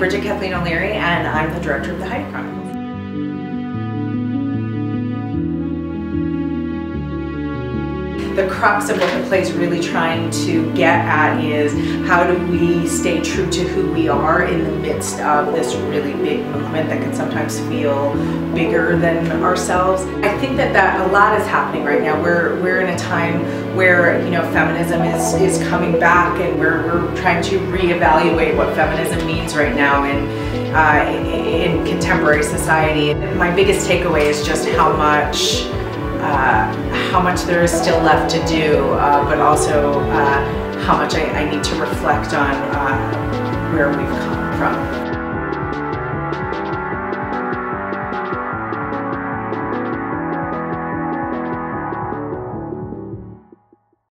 Bridget Kathleen O'Leary, and I'm the director of the Heidi Chronicles. The crux of what the play is really trying to get at is how do we stay true to who we are in the midst of this really big movement that can sometimes feel bigger than ourselves. I think that a lot is happening right now. We're in a time where, you know, feminism is coming back, and we're trying to reevaluate what feminism means right now in contemporary society. My biggest takeaway is just how much there is still left to do, but also how much I need to reflect on where we've come from.